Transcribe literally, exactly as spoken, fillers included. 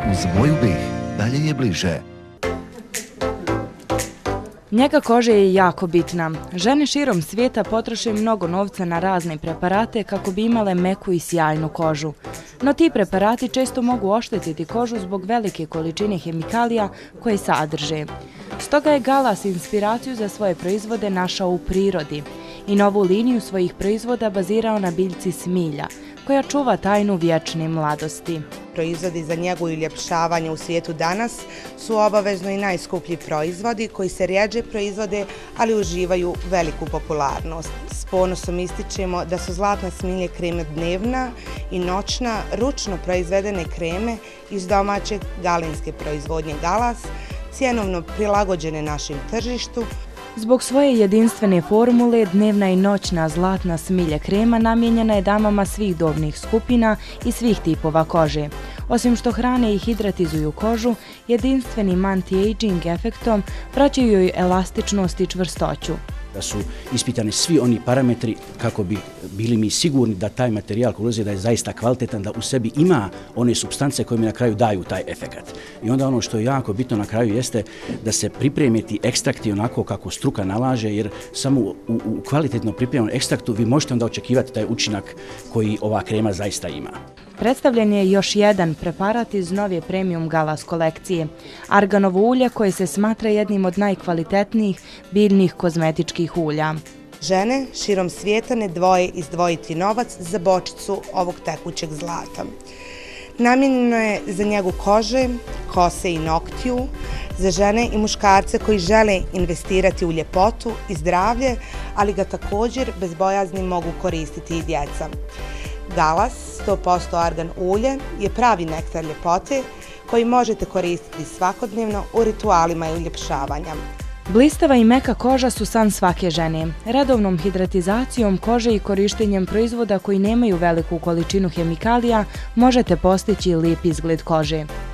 Uz moju bih, dalje je bliže. Njega kože je jako bitna. Žene širom svijeta potroše mnogo novca na razne preparate kako bi imale meku i sjajnu kožu. No ti preparati često mogu oštetiti kožu zbog velike količine hemikalija koje sadrže. Stoga je Galas inspiraciju za svoje proizvode našao u prirodi i novu liniju svojih proizvoda bazirao na biljci smilja, koja čuva tajnu vječne mladosti. Proizvodi za njegu i uljepšavanje u svijetu danas su obavezno i najskuplji proizvodi koji se rjeđe proizvode, ali uživaju veliku popularnost. S ponosom ističemo da su zlatna smilje kreme dnevna i noćna, ručno proizvedene kreme iz domaće galinske proizvodnje Galas, cjenovno prilagođene našem tržištu. Zbog svoje jedinstvene formule, dnevna i noćna zlatna smilja krema namijenjena je damama svih dobnih skupina i svih tipova kože. Osim što hrane i hidratizuju kožu, jedinstvenim anti-aging efektom vraćaju joj elastičnost i čvrstoću. Da su ispitani svi oni parametri kako bi bili mi sigurni da taj materijal koji ulazi da je zaista kvalitetan, da u sebi ima one supstance koje mi na kraju daju taj efekat. I onda ono što je jako bitno na kraju jeste da se pripreme ti ekstrakti onako kako struka nalaže, jer samo u, u kvalitetno pripremljenom ekstraktu vi možete onda očekivati taj učinak koji ova krema zaista ima. Predstavljen je još jedan preparat iz nove premium Galas kolekcije, arganovo ulje koje se smatra jednim od najkvalitetnijih biljnih kozmetičkih ulja. Žene širom svijeta ne dvoje izdvojiti novac za bočicu ovog tekućeg zlata. Namijenjeno je za njegu kože, kose i noktiju, za žene i muškarce koji žele investirati u ljepotu i zdravlje, ali ga također bez bojazni mogu koristiti i djeca. Galas, sto posto argan ulje, je pravi nektar ljepote koji možete koristiti svakodnevno u ritualima i uljepšavanja. Blistava i meka koža su san svake žene. Redovnom hidratizacijom kože i korištenjem proizvoda koji nemaju veliku količinu hemikalija možete postići lijep izgled kože.